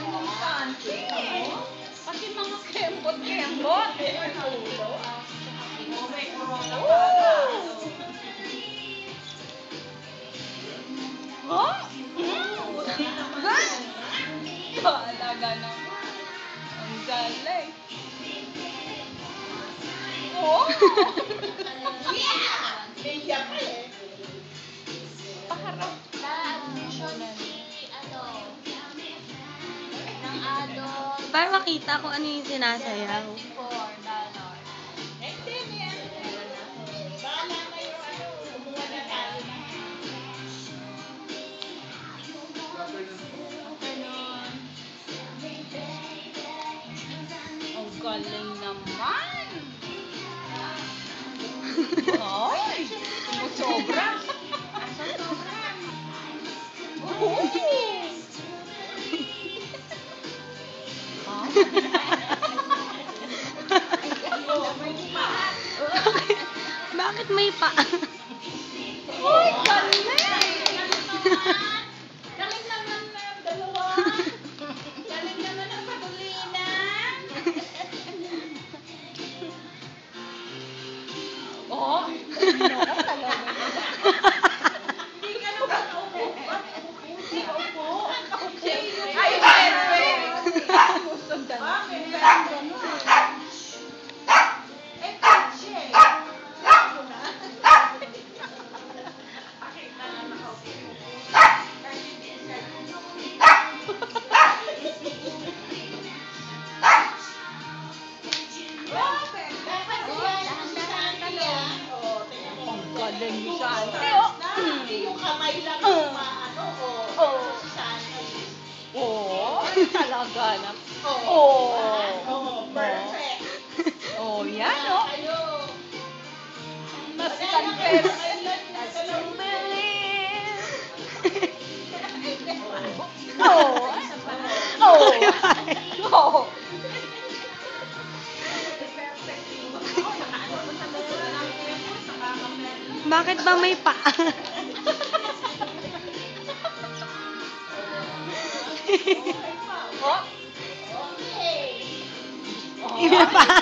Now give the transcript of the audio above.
ni Santi. Pati mga kembot-kembot. Oh! Talaga naman. Ang galing. Oh! Yeah! Kaya pa eh. Paharap. Na-admission si, ng adult. Para makita kung ano yung sinasayaw. $74. Hindi niya. Bahala kayo kumuha na tayo na. Ang galing naman. Ay! Sumusobra. Oh! Bakit may pa? Uy, galing! Galing naman na dalawa. Galing naman ang Carolina. Oh! Hindi ka na makaupo. Hindi ka upo. Ay, perfect! Susundan. Bakit? Ganun. Eh, kotse. Pakita na nakaupo. Ang galing ni Santi, oh! Hindi yung kamay lang yung maano, Oh. si Santi. Oh, talaga na. Oo. Oh. Perfect. Oh, yan, oh. Kayo. Mas Wala na confess. kayo. As to believe. Oh. Oh. Oh. Bakit ba may pa? Oh. Okay. Iba pa.